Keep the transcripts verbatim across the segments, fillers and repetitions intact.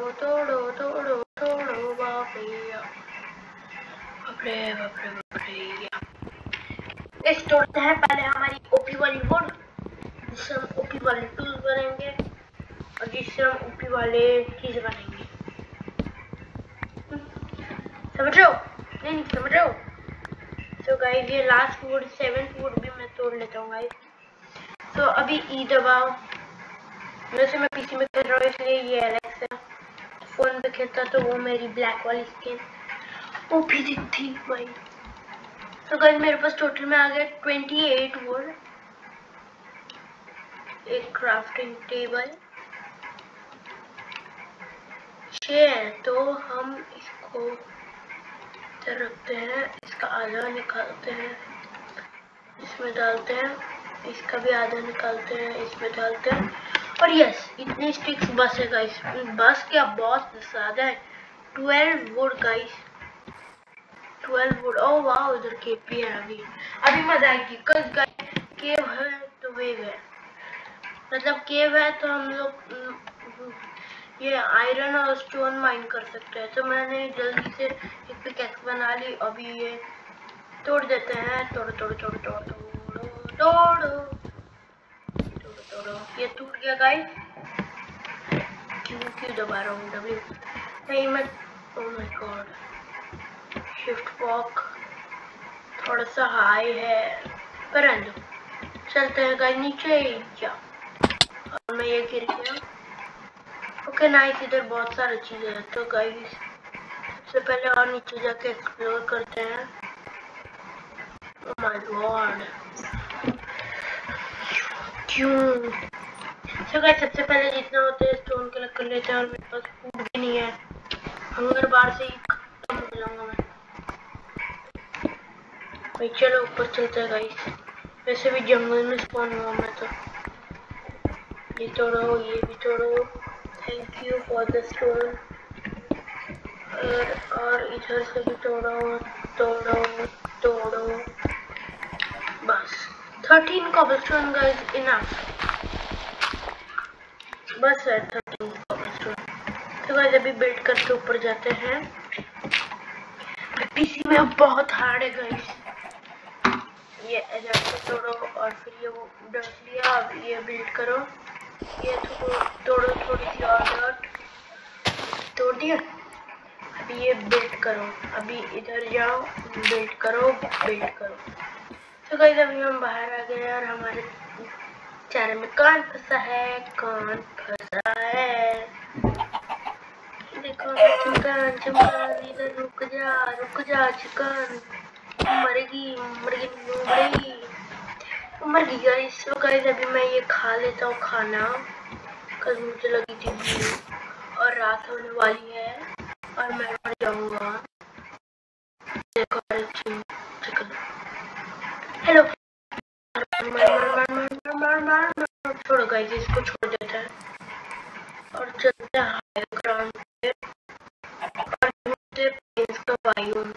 तोड़ो तोड़ो तोड़ो तोड़ो बापरे बापरे बापरे बापरे। इस तोड़ते हैं पहले हमारी ओपी वाली वुड, जिससे हम ओपी वाले टूल्स बनेंगे और जिससे हम ओपी वाले चीज बनेंगे। समझ रहे हो? नहीं नहीं समझ रहे हो? तो गाइस ये लास्ट वुड सेवेंथ वुड भी मैं तोड़ लेता हूँ गाइस। तो अभी ई दबाओ। वैसे मैं पीसी में खेल रहा हूँ इसलिए ये एलेक्स है, फोन पे खेलता तो वो मेरी ब्लैक वाली स्किन ओपी दिखती भाई। तो गाइस मेरे पास टोटल में आ गया अट्ठाईस वुड, एक क्राफ्टिंग टेबल छह। तो हम इसको इधर रखते हैं, इसका आधा निकालते हैं, इसमें डालते हैं, इसका भी आधा निकालते हैं, इसमें डालते हैं। और यस इतने स्टिक्स बस है गाइस, बस क्या बहुत ज्यादा है। Twelve wood guys, twelve wood. Oh वाह इधर केव भी है। अभी अभी मजा आएगी कल गाइस, केव है तो वेव है, मतलब केव है तो हम लोग ये आयरन और स्टोन माइन कर सकते हैं। तो मैंने जल्दी से एक पिकैक्स बना ली। अभी ये तोड़ देते हैं, तोड़ो तोड़ो तोड़ो तोड़ो तोड़ो तोड़ो तोड़ो। ये टूट गया गाइस। क्यों क्यों दबा रहा हूँ डब्ल्यू? नहीं मैं, oh my god, shift walk थोड़ा सा हाई है पर आंदो। चलते हैं गाइस नीचे जा। और मैं ये गिर गया। ओके नाइस, इधर बहुत सारी चीजें हैं। तो गाइस सबसे पहले और नीचे जाके एक्सप्लोर करते हैं। ओह माय गॉड क्यों? तो गाइस सबसे पहले जितना होता है स्टोन कलेक्ट कर लेते हैं। और मेरे पास फूड भी नहीं है, हंगर बार से ही खत्म हो जाऊंगा मैं भाई। चलो ऊपर चलते हैं गाइस। वैसे भी जंगल में स्पॉन हुआ मैं तो। ये तोड़ो, ये भी तोड़ो, thank you for the stone. और, और इधर से भी तोड़ो तोड़ो तोड़ो। बस थर्टीन कॉबलस्टोन गाइस इनफ, बस है थर्टीन कॉबलस्टोन। तो गाइस अभी बिल्ड करके ऊपर जाते हैं। पीसी में बहुत हार्ड है गाइस। ये इधर से तोड़ो और फिर ये वो डर्ट लिया। अब ये बिल्ड करो, ये तोड़ो थोड़ी सी और डर्ट तोड़ दिया। अभी ये बिल्ड करो, अभी इधर जाओ बिल्ड करो बिल्ड करो। तो गाइस अभी हम बाहर आ गए और हमारे चारे में कान फंसा है, कान फंसा है। देखो चिकन चिकन इधर रुक जा रुक जा चिकन, मरेगी मरेगी मरेगी मर गई गाइस। तो गाइस अभी मैं ये खा लेता हूँ खाना, कल मुझे लगी थी भूख और रात होने वाली है और मैं मर जाऊंगा। देखो चिकन, हेलो छोड़ो गाइस, इसको छोड़ देते हैं और चलते हैं हाई ग्राउंड पे और ढूंढते प्लेन्स का बायोम।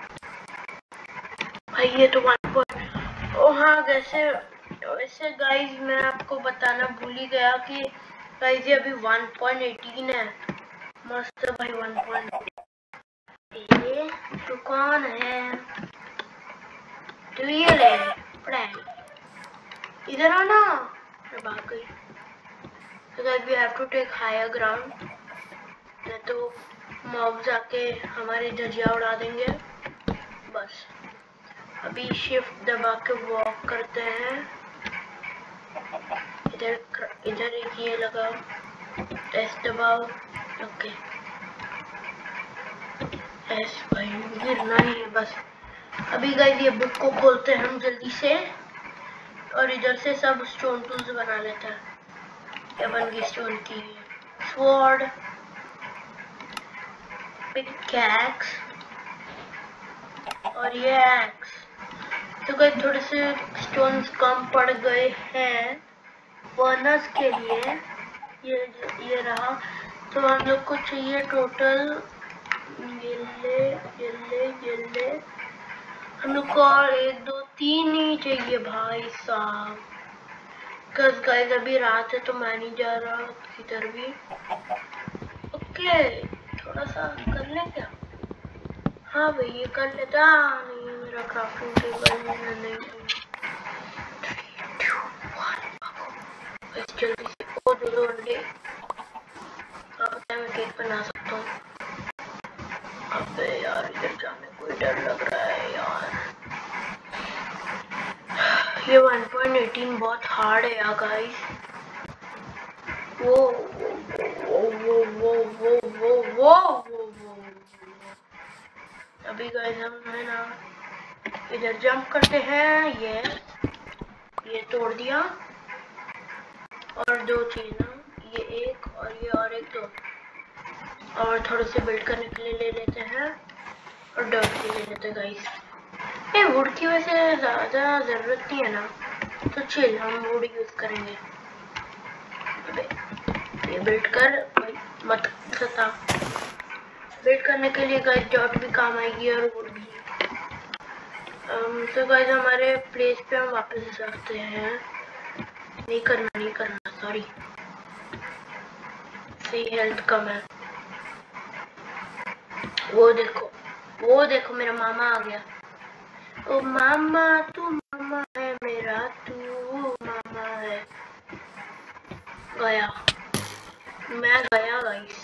भाई ये तो वन पॉइंट, ओ हाँ वैसे वैसे गाइस मैं आपको बताना भूल ही गया कि गाइस ये अभी वन पॉइंट एटीन है। मस्त है भाई वन पॉइंट। ये तो कौन है? तो ये ले इधर आना, मैं भाग गई। So guys we have to take higher ground, नहीं तो मॉब्स आके हमारे धजिया उड़ा देंगे। बस अभी शिफ्ट दबा के वॉक करते हैं। इधर इधर एक ये लगाओ, एस दबाओ, ओके एस भाई गिरना ही है बस। अभी गाइस ये बुक को खोलते हैं हम जल्दी से और इधर से सब स्टोन टूल्स बना लेते हैं। क्या बन गई स्टोन की स्वॉर्ड, पिकैक्स और ये एक्स। तो गाइस थोड़े से स्टोन्स कम पड़ गए हैं बोनस के लिए। ये ये रहा। तो हम लोग को चाहिए टोटल ये ले ये ले ये ले हम लोग को और एक दो तीन ही चाहिए भाई साहब। कस गाइस अभी रात है तो मैं नहीं जा रहा किधर भी। के थोड़ा सा कर लें क्या? हाँ भाई ये कर लेता। नहीं मेरा क्राफ्टिंग टेबल नहीं। जल्दी से वो दो दो अंडे। आप पता है मैं केक बना सकता हूँ। अबे यार इधर जाने को डर लग रहा है यार। ये वन पॉइंट वन एट बहुत हार्ड है यार गाइस। वो वो वो वो वो वो वो वो वो अभी गाइस हम है ना इधर जंप करते हैं। ये ये तोड़ दिया और दो चीज ना, ये एक और ये और एक दो और थोड़े से बिल्ड करने के लिए ले लेते हैं और डर्ट भी ले लेते हैं गाइस। ये वुड की वजह से ज़्यादा ज़रूरत नहीं है ना, तो चिल हम वुड यूज़ करेंगे। ये बिल्ड कर भाई मत सता। बिल्ड करने के लिए गाइस डॉट भी काम आएगी और वुड भी। um, तो गाइस हमारे प्लेस पे हम वापस जाते हैं। नहीं करना नहीं करना सॉरी, सही हेल्थ कम है। वो देखो वो देखो मेरा मामा आ गया। ओ मामा तू मामा है मेरा, तू मामा है। गया मैं गया गाइस।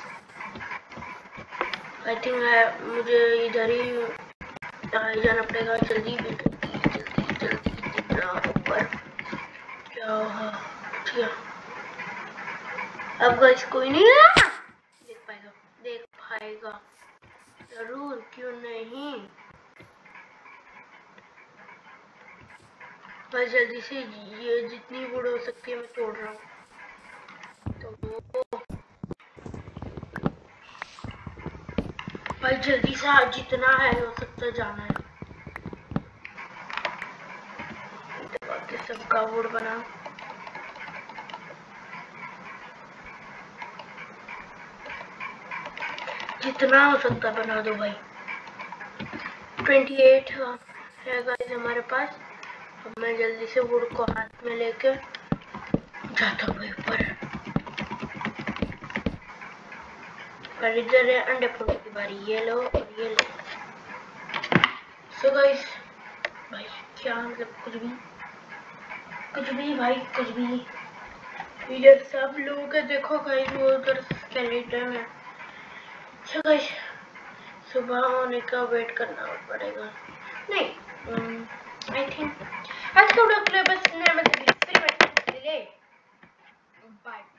आई थिंक मुझे इधर ही जाना पड़ेगा। जल्दी जल्दी जल्दी जल्दी जितना ऊपर क्या हुआ क्या। अब गाइस कोई नहीं है देख पाएगा देख पाएगा जरूर, क्यों नहीं। बस जल्दी से ये जितनी वुड हो सकती है मैं तोड़ रहा हूँ। तो भाई जल्दी से आज जितना है हो सकता जाना है। बाकी सबका वुड बना। जितना हो सकता बना दो भाई। अट्ठाईस है गाइस हमारे पास। अब मैं जल्दी से वुड को हाथ में लेके जाता हूँ ऊपर। और इधर है अंडे फोड़ने की बारी। ये लो और ये लो। सो गाइस भाई क्या मतलब कुछ भी कुछ भी भाई कुछ भी। इधर सब लोग देखो गाइस वो उधर स्केलेटन है। सो गाइस सुबह होने का वेट करना पड़ेगा। नहीं आई थिंक आज का वीडियो के लिए बस इतना। मैं फिर बाय।